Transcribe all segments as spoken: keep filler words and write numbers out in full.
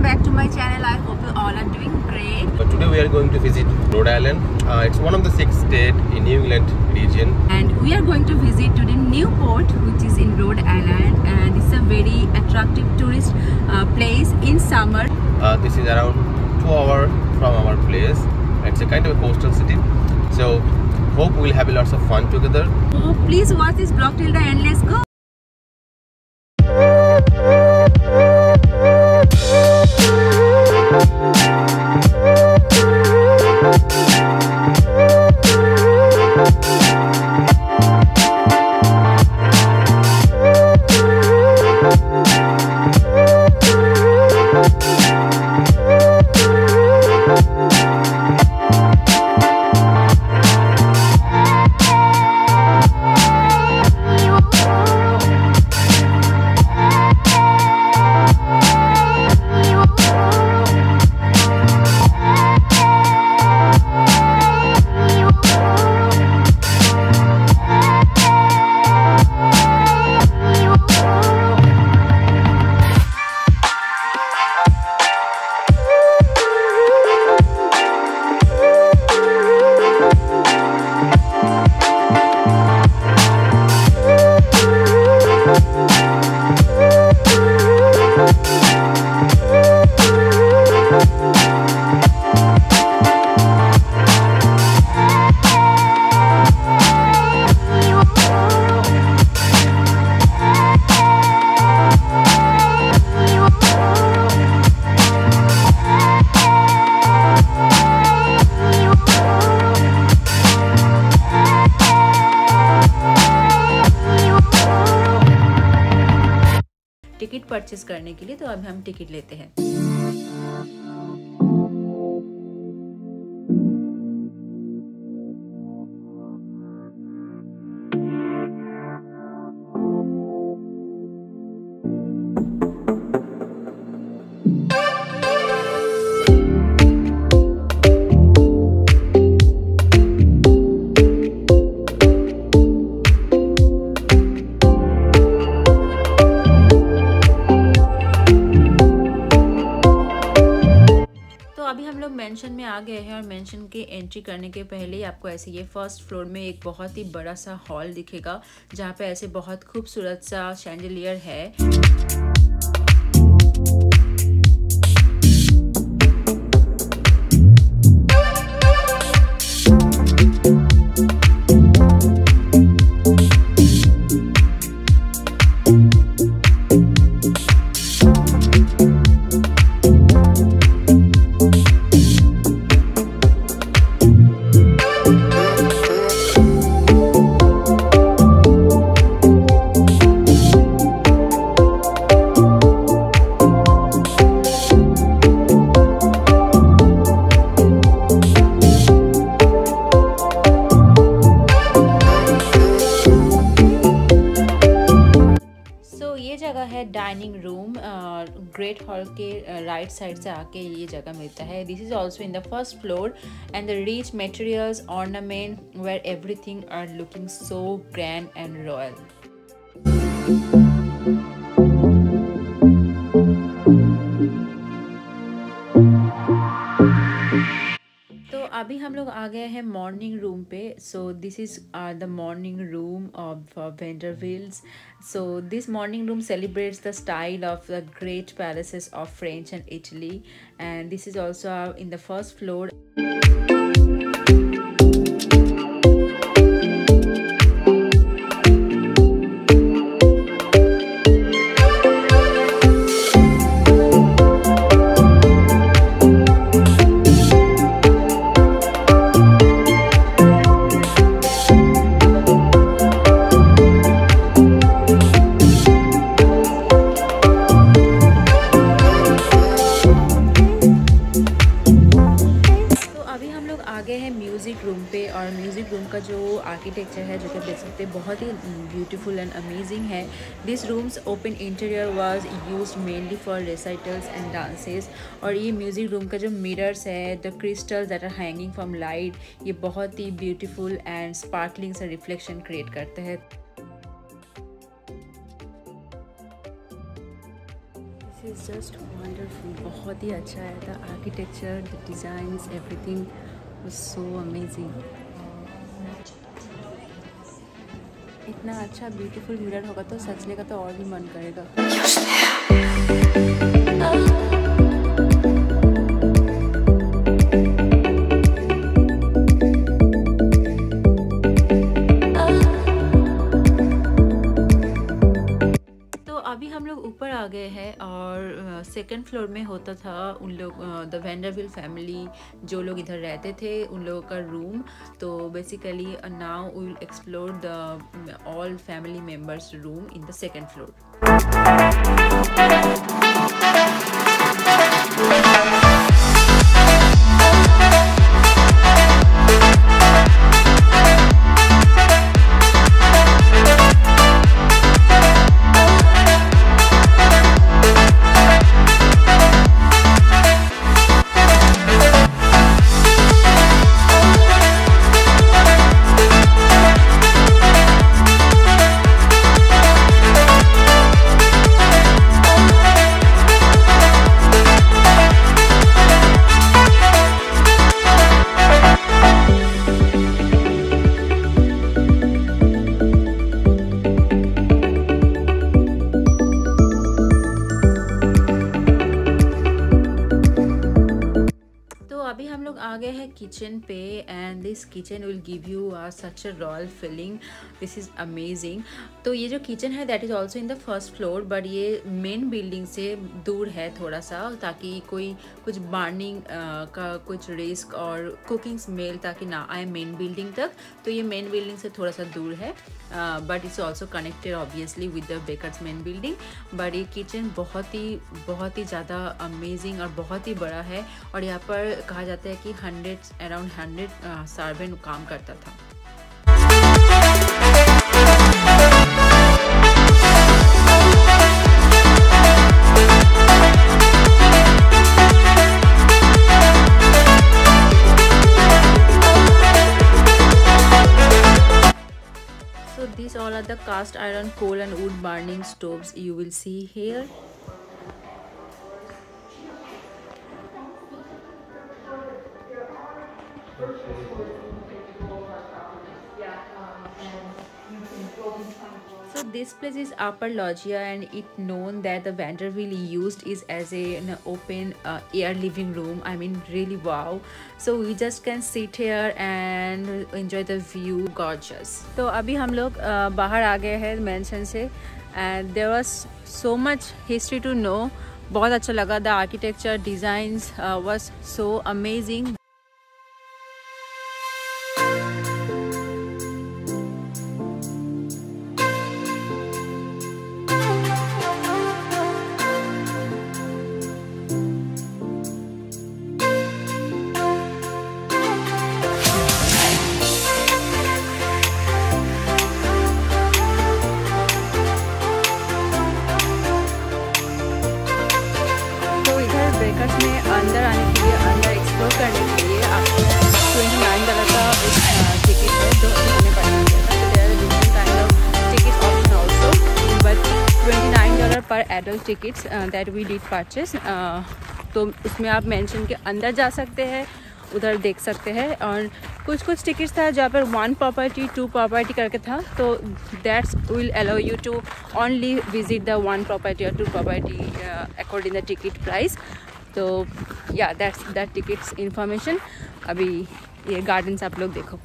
welcome back to my channel. I hope you all are doing great. But today we are going to visit Rhode Island. Uh, it's one of the six states in New England region. And we are going to visit to the Newport, which is in Rhode Island, and it's a very attractive tourist uh, place in summer. Uh, this is around two hours from our place. It's a kind of a coastal city. So hope we'll have lots of fun together. So please watch this vlog till the end. Let's go. Ticket purchase करने के लिए तो अभी हम ticket लेते हैं। अभी हम लोग मेंशन में आ गए हैं और मेंशन के एंट्री करने के पहले ही आपको ऐसे ये फर्स्ट फ्लोर में एक बहुत ही बड़ा सा हॉल दिखेगा, जहाँ पे ऐसे बहुत खूबसूरत सा शैंडलियर है। ये जगह है डाइनिंग रूम। ग्रेट हॉल के राइट uh, साइड से आके ये जगह मिलता है। This is also in the first floor and the rich materials ornament where everything are looking so grand and royal. अभी हम लोग आ गए हैं मॉर्निंग रूम पे। So this is the morning room of Vanderbilts. So this morning room celebrates the style of the great palaces of French and Italy, and this is also in the first floor. Music room पे, और music room का जो architecture है जो कि देख सकते हैं बहुत ही ब्यूटीफुल एंड अमेजिंग है। This rooms open interior was used mainly for recitals and dances. और ये म्यूज़िक रूम का जो मिरर्स है, the crystals that are hanging from light, ये बहुत ही ब्यूटीफुल एंड स्पार्कलिंग सा रिफ्लेक्शन क्रिएट करते हैं। इज़ जस्ट वंडरफुल, बहुत ही अच्छा है। The architecture, the designs, everything was so amazing. इतना अच्छा ब्यूटीफुल मिरर होगा तो सजने का तो और भी मन करेगा। अभी हम लोग ऊपर आ गए हैं और सेकंड uh, फ्लोर में होता था उन लोग द वेंडरविल फैमिली, जो लोग इधर रहते थे उन लोगों का रूम। तो basically now we will explore the all family members room in the second floor. आ गए हैं किचन पे and this kitchen will give you uh such a royal feeling. This is amazing. तो ये जो किचन है that is also in the first floor, but ये main building से दूर है थोड़ा सा, ताकि कोई कुछ बर्निंग का कुछ रिस्क और कुकिंग स्मेल ताकि ना आए मेन बिल्डिंग तक। तो ये मेन बिल्डिंग से थोड़ा सा दूर है, but it's also connected obviously with the Breakers main building. But ये किचन बहुत ही बहुत ही ज़्यादा अमेजिंग और बहुत ही बड़ा है, और यहाँ पर कहा जाता है कि हंड्रेड अराउंड हंड्रेड सर्वेंट काम करता था। So these all are the cast iron, coal and wood burning stoves you will see here. So this place is Upper Loggia, and it known that the Vanderbilt used is as a, an open uh, air living room. I mean really wow. So we just can sit here and enjoy the view. Gorgeous. तो अभी हम लोग uh, बाहर आ गए हैं mention से, and there was so much history to know. बहुत अच्छा लगा। The architecture designs uh, was so amazing. अंदर आने के लिए, अंदर एक्सप्लोर करने के लिए आपको ट्वेंटी नाइन डॉलर का एक टिकट है जो हमें पढ़ना गया था। तो there are different kind of ticket option also, but twenty nine dollar per adult tickets that we did purchase. तो उसमें आप मेंशन के अंदर जा सकते हैं, उधर देख सकते हैं, और कुछ कुछ टिकट्स था जहाँ पर वन प्रॉपर्टी टू प्रॉपर्टी करके था, तो that's will allow you to only visit the one property और two property according the ticket price. तो या दैट्स दैट टिकट्स इंफॉर्मेशन। अभी ये गार्डन्स आप लोग देखो।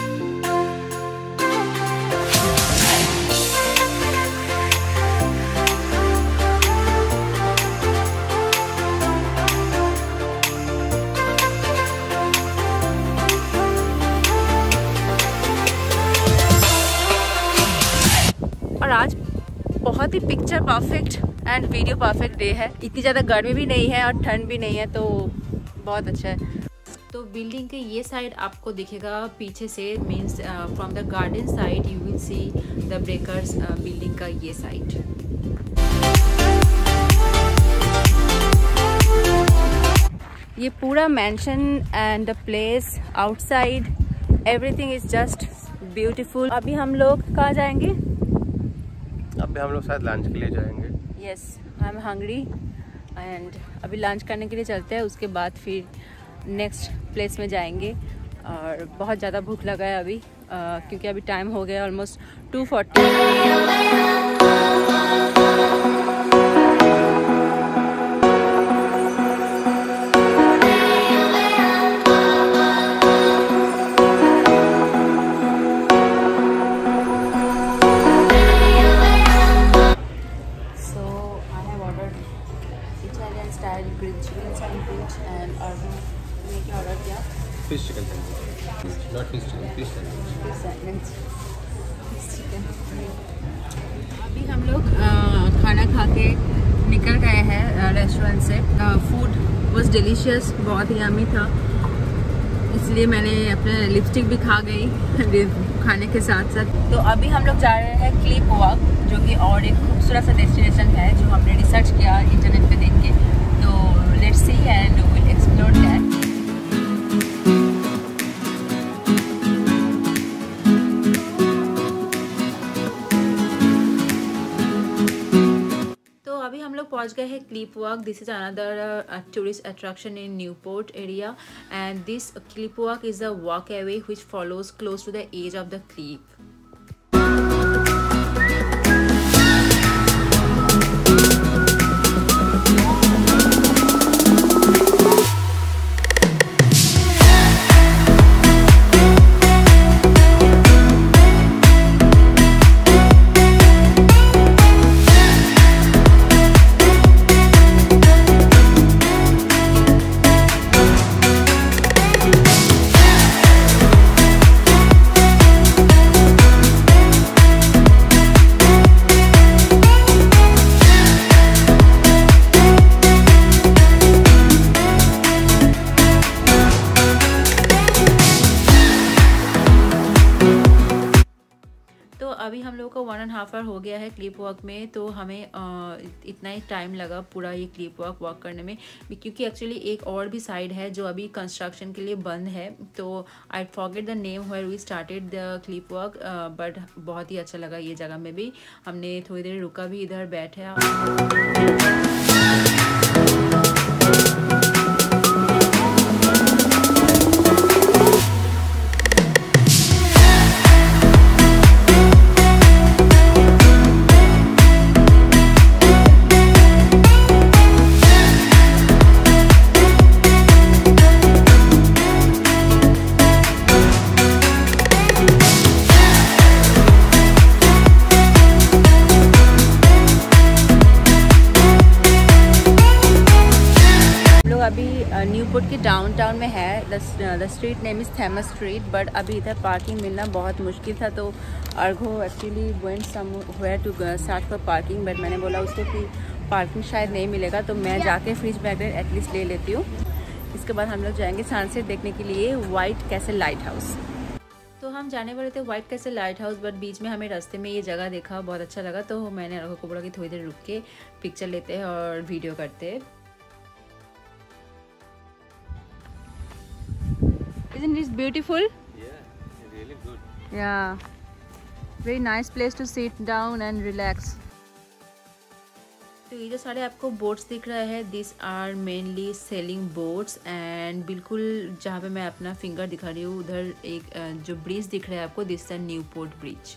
और आज बहुत ही picture perfect and video perfect day है। इतनी ज़्यादा गर्मी भी नहीं है और ठंड भी नहीं है, तो बहुत अच्छा है। तो बिल्डिंग के ये साइड आपको दिखेगा पीछे से, means from the garden side you will see the Breakers building का ये साइड। ये पूरा mansion and the place outside everything is just beautiful. अभी हम लोग कहाँ जाएंगे? अभी हम लोग शायद लंच के लिए जाएंगे। Yes, I am hungry and अभी लंच करने के लिए चलते हैं, उसके बाद फिर नेक्स्ट प्लेस में जाएंगे। और बहुत ज़्यादा भूख लगा है अभी, आ, क्योंकि अभी टाइम हो गया almost two forty. Fish chicken not fish chicken fish sandwich. अभी हम लोग खाना खा के निकल गए हैं रेस्टोरेंट से। फूड वाज डिलीशियस, बहुत ही यम्मी था, इसलिए मैंने अपने लिपस्टिक भी खा गई खाने के साथ साथ। तो अभी हम लोग जा रहे हैं क्लिप वॉक, जो कि और एक खूबसूरत सा डेस्टिनेशन है जो हमने रिसर्च किया इंटरनेट पे देख के। तो let's see and will explore that. पहुंच गए हैं cliff walk. This is another tourist attraction in Newport area and this cliff walk is a walk away which follows close to the edge of the cliff. अभी हम लोगों को one and half hour हो गया है clip walk में, तो हमें आ, इतना ही टाइम लगा पूरा ये क्लिप वॉक वॉक करने में, क्योंकि एक्चुअली एक और भी साइड है जो अभी कंस्ट्रक्शन के लिए बंद है। तो I forget the name where we started the cliff walk, but बहुत ही अच्छा लगा ये जगह में भी। हमने थोड़ी देर रुका भी, इधर बैठे। अभी न्यूपोर्ट के डाउनटाउन में है। The street name is Thames street, but अभी इधर पार्किंग मिलना बहुत मुश्किल था। तो Argho actually went somewhere to search for parking, but मैंने बोला उसको कि पार्किंग शायद नहीं मिलेगा, तो मैं जाके फ्रिज बैगर एटलीस्ट ले लेती हूँ। इसके बाद हम लोग जाएंगे सनसेट देखने के लिए व्हाइट कैसल लाइट हाउस। तो हम जाने वाले थे white castle lighthouse, but बीच में हमें रास्ते में ये जगह देखा, बहुत अच्छा लगा। तो मैंने अर्घो को बोला कि थोड़ी देर रुक के पिक्चर लेते हैं और वीडियो करते हैं। Isn't this beautiful? Yeah, really good. Yeah, very nice place to sit down and relax. तो ये जो सारे आपको बोट्स दिख रहा है, this are mainly sailing boats. And बिल्कुल जहाँ पे मैं अपना फिंगर दिखा रही हूँ उधर एक जो ब्रिज दिख रहा है आपको, दिस इज न्यूपोर्ट ब्रिज।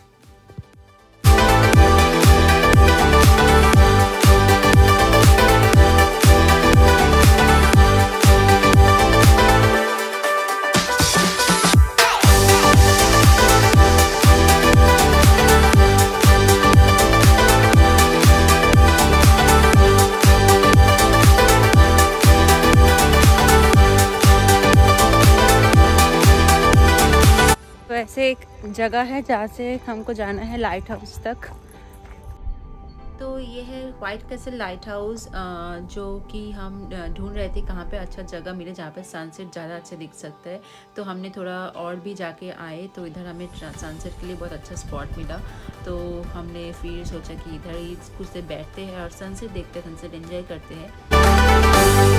ऐसे एक जगह है जहाँ से हमको जाना है लाइट हाउस तक। तो ये है व्हाइट कैसल लाइट हाउस, जो कि हम ढूंढ रहे थे कहाँ पे अच्छा जगह मिले जहाँ पे सनसेट ज़्यादा अच्छा दिख सकता है। तो हमने थोड़ा और भी जाके आए, तो इधर हमें सनसेट के लिए बहुत अच्छा स्पॉट मिला। तो हमने फिर सोचा कि इधर ही कुछ देर बैठते हैं और सनसेट देखते हैं, सनसेट एंजॉय करते हैं।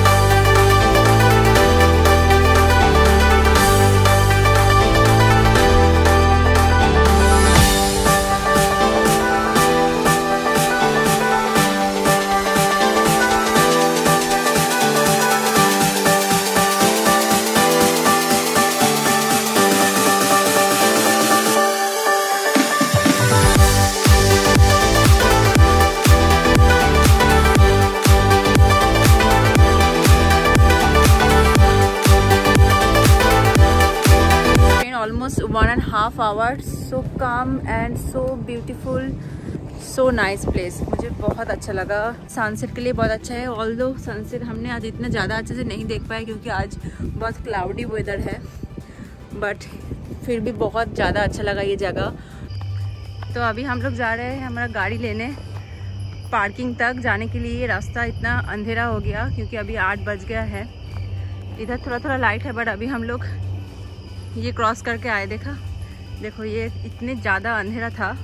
Hour, so calm and so beautiful, so nice place. मुझे बहुत अच्छा लगा। सनसेट के लिए बहुत अच्छा है, ऑल्दो सनसेट हमने आज इतना ज़्यादा अच्छे से नहीं देख पाए क्योंकि आज बहुत क्लाउडी वेदर है, बट फिर भी बहुत ज़्यादा अच्छा लगा ये जगह। तो अभी हम लोग जा रहे हैं हमारा गाड़ी लेने पार्किंग तक। जाने के लिए रास्ता इतना अंधेरा हो गया क्योंकि अभी आठ बज गया है। इधर थोड़ा थोड़ा लाइट है, बट अभी हम लोग ये क्रॉस करके आए। देखा देखो, ये इतने ज़्यादा अंधेरा था,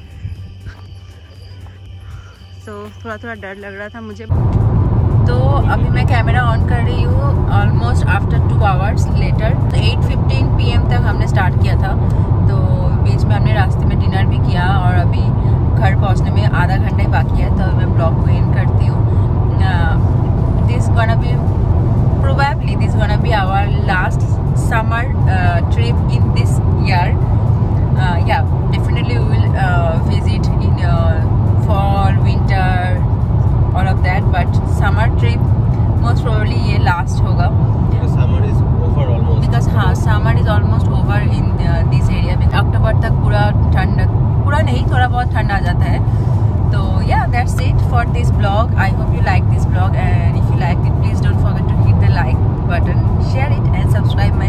तो थोड़ा थोड़ा डर लग रहा था मुझे। तो अभी मैं कैमरा ऑन कर रही हूँ almost after two hours later. तो एट फिफ्टीन पी एम तक हमने स्टार्ट किया था, तो बीच में हमने रास्ते में डिनर भी किया और अभी घर पहुँचने में आधा घंटा ही बाकी है। तो मैं ब्लॉग को एंड करती हूँ। This gonna be probably this gonna be our last summer trip in this year. या definitely we will visit in fall, winter, all of that, but summer trip most probably ये last होगा। Because summer is over almost. Because हाँ, summer is almost over in uh, this area। अक्टूबर तक पूरा ठंड, पूरा नहीं थोड़ा बहुत ठंड आ जाता है। तो yeah, that's it for this vlog। I hope you like this vlog, and if you like it, please don't forget to hit the like button, share it and subscribe my